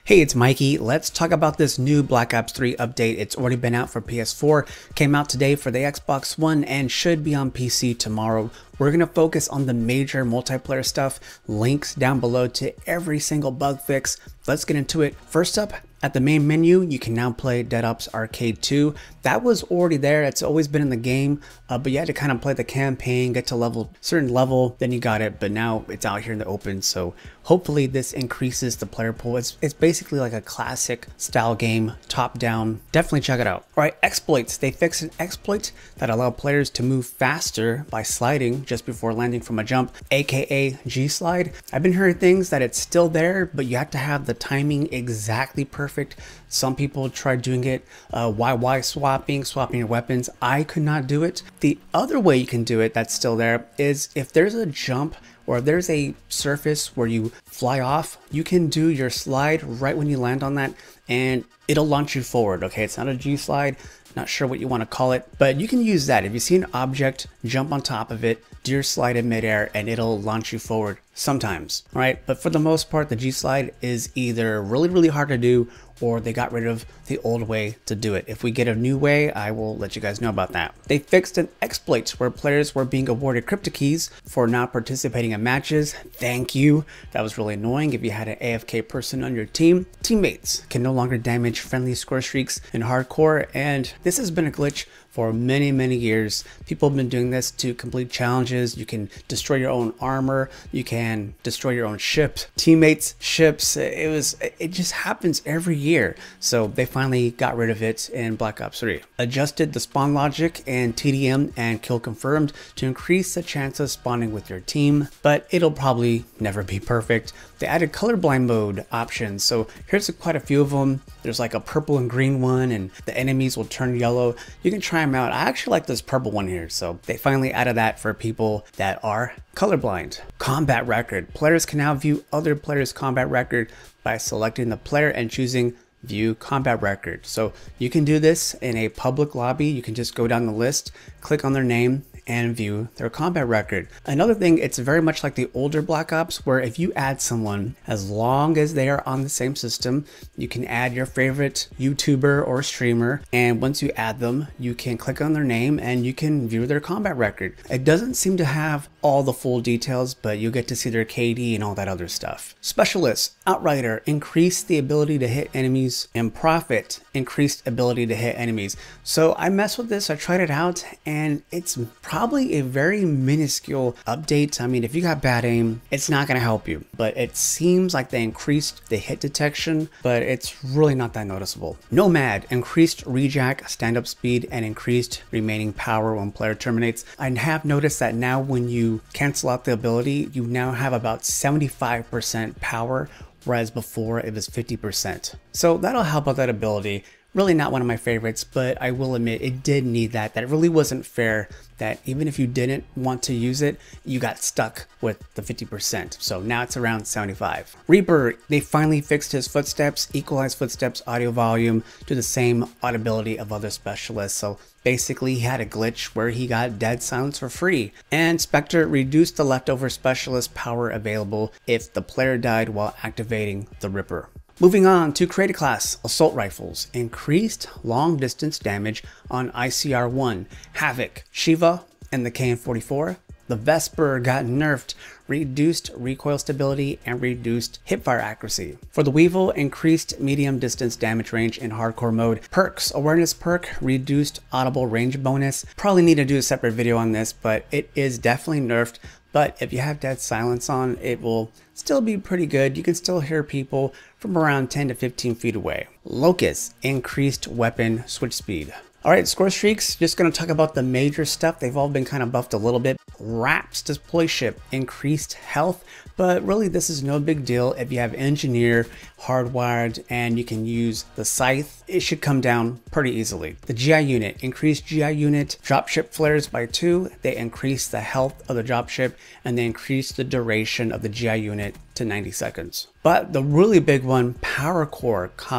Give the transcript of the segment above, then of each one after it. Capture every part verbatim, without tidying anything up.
Hey, it's Mikey. Let's talk about this new Black Ops three update. It's already been out for P S four, came out today for the Xbox One, and should be on P C tomorrow. We're going to focus on the major multiplayer stuff, links down below to every single bug fix. Let's get into it. First up, at the main menu, you can now play Dead Ops Arcade two. That was already there. It's always been in the game, uh, but you had to kind of play the campaign, get to level certain level, then you got it. But now it's out here in the open, so hopefully this increases the player pool. It's, it's basically like a classic style game, top down. Definitely check it out. All right, exploits. They fixed an exploit that allow players to move faster by sliding just before landing from a jump, aka G-Slide. I've been hearing things that it's still there, but you have to have the timing exactly perfect. Some people tried doing it uh, Y Y swapping, swapping your weapons. I could not do it. The other way you can do it that's still there is if there's a jump or if there's a surface where you fly off, you can do your slide right when you land on that and it'll launch you forward. Okay, it's not a G slide, not sure what you want to call it, but you can use that. If you see an object, jump on top of it, do your slide in midair, and it'll launch you forward sometimes, right? But for the most part, the G slide is either really, really hard to do, or they got rid of the old way to do it. If we get a new way, I will let you guys know about that. They fixed an exploit where players were being awarded crypto keys for not participating in matches. Thank you. That was really annoying if you had an A F K person on your team. Teammates can no longer damage friendly score streaks in hardcore, and this has been a glitch for many, many years. People have been doing this to complete challenges. You can destroy your own armor. You can destroy your own ship, teammates' ships. It was, it just happens every year. So they finally got rid of it in Black Ops three. Adjusted the spawn logic and T D M and kill confirmed to increase the chance of spawning with your team, but it'll probably never be perfect. They added colorblind mode options. So here's a, quite a few of them. There's like a purple and green one, and the enemies will turn yellow. You can try them out. I actually like this purple one here. So they finally added that for people that are colorblind. Combat record. Players can now view other players' combat record by selecting the player and choosing view combat record. So you can do this in a public lobby. You can just go down the list, click on their name, and view their combat record. Another thing, it's very much like the older Black Ops, where if you add someone, as long as they are on the same system, you can add your favorite YouTuber or streamer, and once you add them, you can click on their name and you can view their combat record. It doesn't seem to have all the full details, but you get to see their K D and all that other stuff. Specialists, Outrider, increased the ability to hit enemies, and Prophet increased ability to hit enemies. So I messed with this, I tried it out, and it's probably a very minuscule update. I mean, if you got bad aim, it's not going to help you, but it seems like they increased the hit detection, but it's really not that noticeable. Nomad increased rejack stand-up speed and increased remaining power when player terminates. I have noticed that now when you cancel out the ability, you now have about seventy-five percent power, whereas before it was fifty percent. So that'll help out that ability. Really not one of my favorites, but I will admit it did need that. That really wasn't fair that even if you didn't want to use it, you got stuck with the fifty percent. So now it's around seventy-five. Reaper, they finally fixed his footsteps, equalized footsteps audio volume to the same audibility of other specialists. So basically he had a glitch where he got dead silence for free. And Spectre reduced the leftover specialist power available if the player died while activating the Ripper. Moving on to created class, assault rifles increased long distance damage on I C R one, Havoc, Shiva, and the K N forty-four. The Vesper got nerfed, reduced recoil stability and reduced hipfire accuracy. For the Weevil, increased medium distance damage range in hardcore mode. Perks, awareness perk, reduced audible range bonus. Probably need to do a separate video on this, but it is definitely nerfed. But if you have dead silence on, it will still be pretty good. You can still hear people from around ten to fifteen feet away. Locust, increased weapon switch speed. All right, score streaks, just gonna talk about the major stuff. They've all been kind of buffed a little bit. Raps deploy ship, increased health, but really this is no big deal. If you have engineer, hardwired, and you can use the scythe, it should come down pretty easily. The G I unit, increased G I unit, dropship flares by two. They increase the health of the dropship and they increase the duration of the G I unit to ninety seconds. But the really big one, power core, cost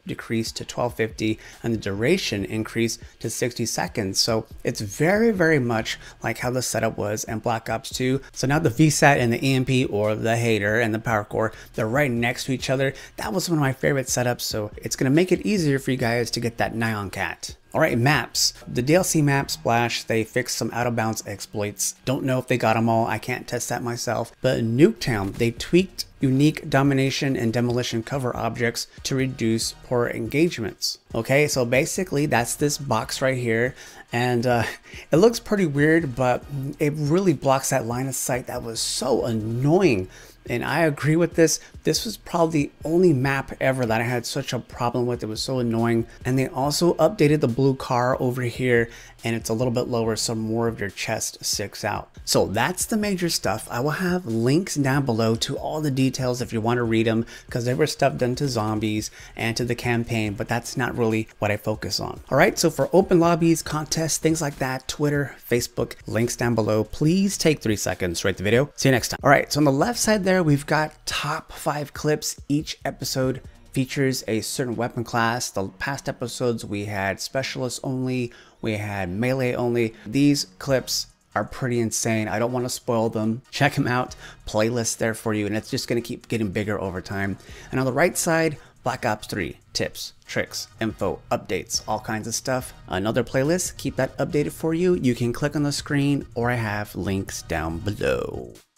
decreased to twelve fifty and the duration increased to sixty seconds. So it's very, very much like how the setup was in Black Ops two. So now the V SAT and the E M P, or the Hater and the Power Core, they're right next to each other. That was one of my favorite setups, so it's going to make it easier for you guys to get that Nyan Cat. Alright, maps. The D L C map Splash, they fixed some out of bounds exploits. Don't know if they got them all, I can't test that myself. But in Nuketown, they tweaked unique domination and demolition cover objects to reduce poor engagements. Okay, so basically that's this box right here, and uh, it looks pretty weird, but it really blocks that line of sight that was so annoying. And I agree with this. This was probably the only map ever that I had such a problem with. It was so annoying. And they also updated the blue car over here, and it's a little bit lower, so more of your chest sticks out. So that's the major stuff. I will have links down below to all the details if you want to read them, because there was stuff done to zombies and to the campaign, but that's not really what I focus on. All right, so for open lobbies, contests, things like that, Twitter, Facebook, links down below. Please take three seconds, rate the video. See you next time. All right, so on the left side there, we've got top five clips. Each episode features a certain weapon class. The past episodes we had specialists only, we had melee only. These clips are pretty insane. I don't want to spoil them. Check them out. Playlist there for you, and it's just going to keep getting bigger over time. And on the right side, Black Ops three tips, tricks, info, updates, all kinds of stuff. Another playlist, keep that updated for you. You can click on the screen, or I have links down below.